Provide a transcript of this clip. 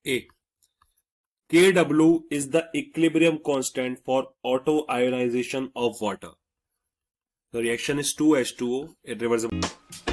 A. Kw is the equilibrium constant for auto-ionization of water. The reaction is 2H2O, irreversible.